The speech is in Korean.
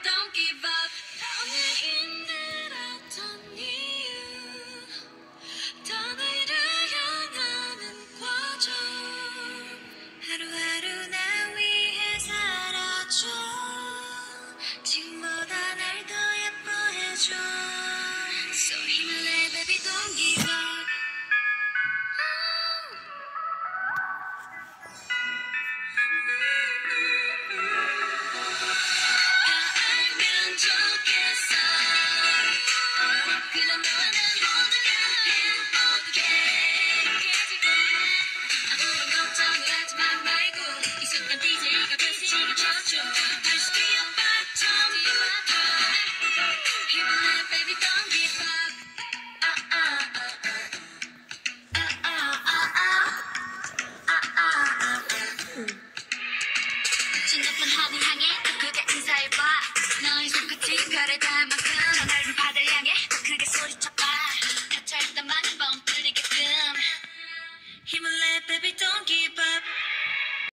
don't give up. 오늘 힘들었던 이유 더 너를 향하는 과정 하루하루 날 위해 살아줘 지금보다 날 더 예뻐해줘 So 힘을 내 baby don't give up 알면 좋겠어 그럼 너와 난 모두가 행복해 아무런 걱정을 하지만 말고 이 순간 DJ가 메시지를 쳐줘 다시 뛰어봐 처음부터 힘을 내 baby don't give up 진정한 하늘 향해 더 크게 인사해봐 너의 손끝이 별에 닿을 만큼 저 넓은 바다를 향해 더 크게 소리쳐봐 갇혀있던 많은 번